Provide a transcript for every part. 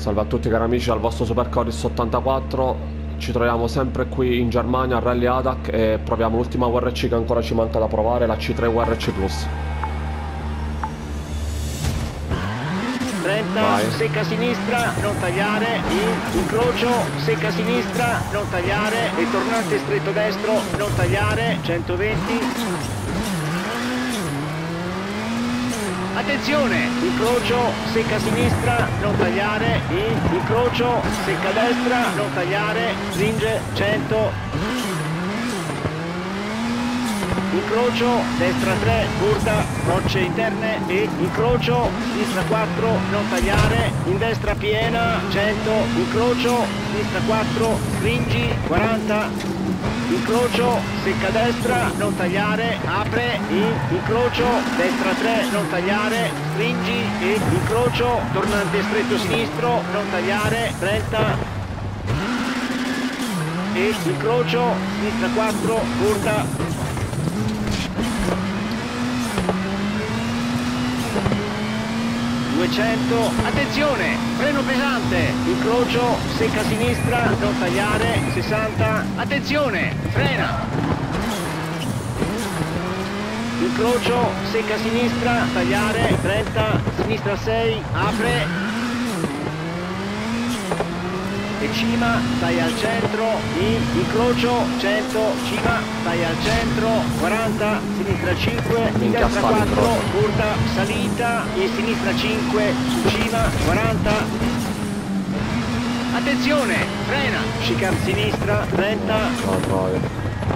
Salve a tutti cari amici dal vostro Super Coris 84. Ci troviamo sempre qui in Germania a Rally Adak e proviamo l'ultima WRC che ancora ci manca da provare, la C3 WRC Plus. 30, Vai. secca sinistra, non tagliare, incrocio, secca sinistra, non tagliare, ritornante stretto destro, non tagliare, 120. Attenzione, incrocio, secca sinistra, non tagliare, incrocio, secca destra, non tagliare, stringe, 100. Incrocio, destra 3, curta, rocce interne e incrocio, sinistra 4, non tagliare, in destra piena, 100, incrocio, sinistra 4, stringi, 40, incrocio, secca destra, non tagliare, apre, incrocio, destra 3, non tagliare, stringi e incrocio, tornante stretto sinistro, non tagliare, 30, e incrocio, sinistra 4, curta, 200, attenzione, freno pesante, incrocio, secca sinistra, non tagliare, 60, attenzione, frena, incrocio, secca sinistra, tagliare, 30, sinistra 6, apre, e cima, stai al centro, incrocio, 100, cima, stai al centro, 40, sinistra 5, in destra 4, curta, salita, in sinistra 5, su cima, 40. Attenzione, frena, chicane sinistra, 30.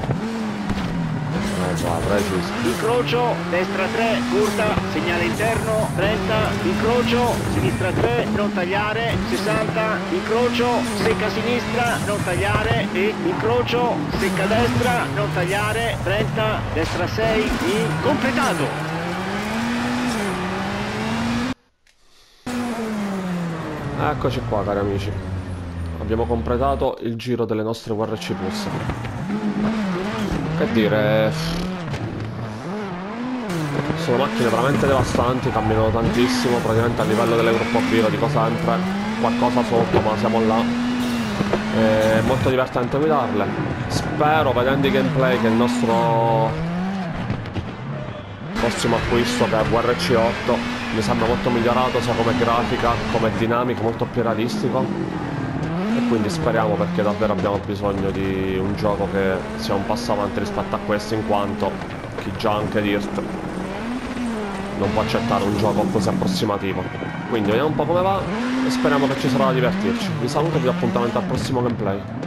Incrocio, destra 3, curta, segnale interno, 30, incrocio, sinistra 3, non tagliare, 60, incrocio, secca sinistra, non tagliare e incrocio, secca destra, non tagliare, 30, destra 6, completato! Eccoci qua cari amici. Abbiamo completato il giro delle nostre WRC Plus. Che dire, sono macchine veramente devastanti, camminano tantissimo, praticamente a livello delle gruppo B, lo dico sempre, qualcosa sotto ma siamo là. È molto divertente guidarle. Spero, vedendo i gameplay, che il nostro prossimo acquisto, che è WRC8, mi sembra molto migliorato sia come grafica, come dinamica, molto più realistico. E quindi speriamo, perché davvero abbiamo bisogno di un gioco che sia un passo avanti rispetto a questo, in quanto chi già anche Dirt non può accettare un gioco così approssimativo. Quindi vediamo un po' come va e speriamo che ci sarà da divertirci. Vi saluto e vi do appuntamento al prossimo gameplay.